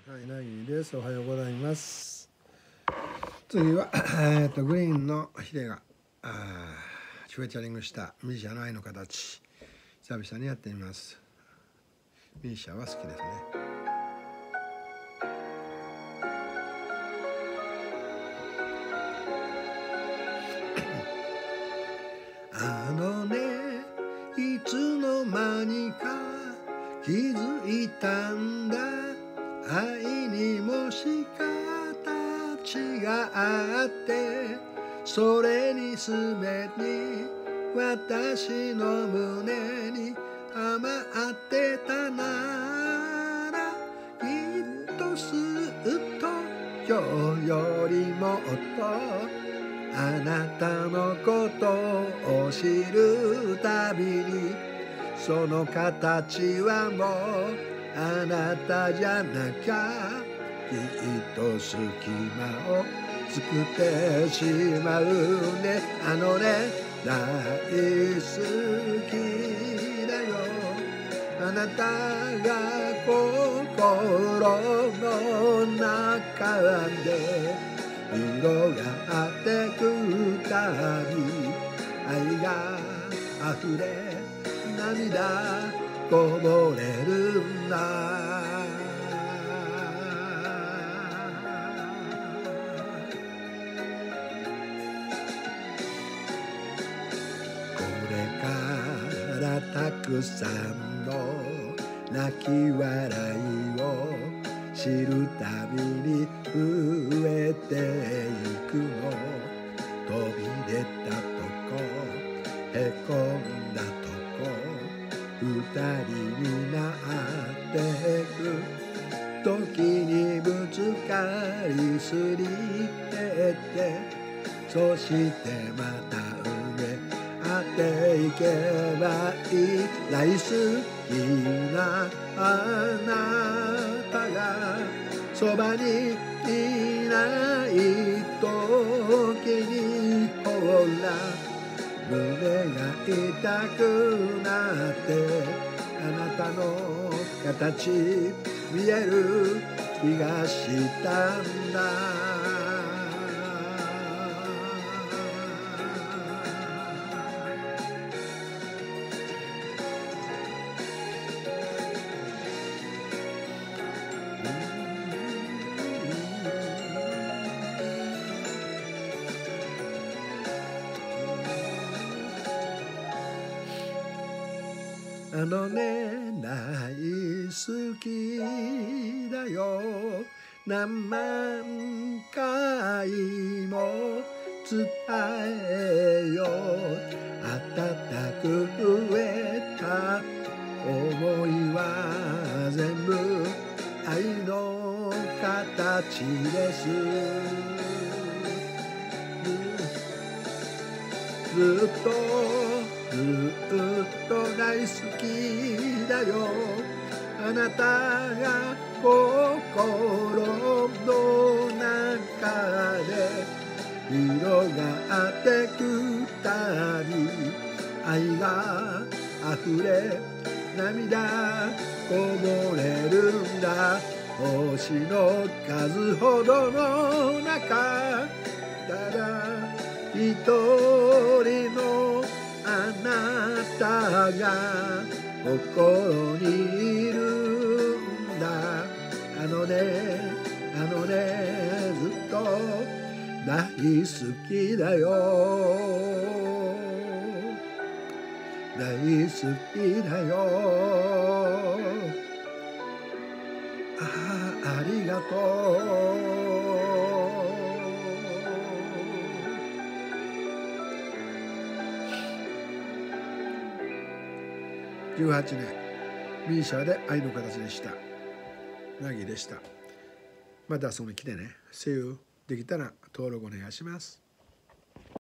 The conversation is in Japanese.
はい、ナギです。おはようございます。次はグリーンのヒデがフューチャリングしたミーシャの愛の形、久々にやってみます。ミーシャは好きですね。いつの間にか気づいたんだ、愛にもし形があって、それにすべて私の胸に余ってたなら、きっとすっと今日よりもっとあなたのことを知るたびに、その形はもうあなたじゃなきゃ、きっと隙間を作ってしまうね。大好きだよ、あなたが心の中で広がってくたび、愛が溢れ涙こぼれるんだ。これからたくさんの泣き笑いを知るたびに増えていくの。飛び出たとこ、へこんだとこ、二人になってく。時にぶつかりすり減って、そしてまた埋め合っていけばいい。大好きなあなたがそばにいない時に、ほら胸が痛くなって、あなたの形見える気がしたんだ。大好きだよ、何万回も伝えよう。温かく植えた想いは全部愛の形です。ずっと大好きだよ、あなたが心の中で広がってくたび、愛が溢れ涙こぼれるんだ。星の数ほどの中、ただ一人のあなたが心にいるんだ。ずっと大好きだよ、大好きだよ。ありがとう。18年ミーシャで愛の形でした。ナギでした。また遊びに来てね。See you。できたら登録お願いします。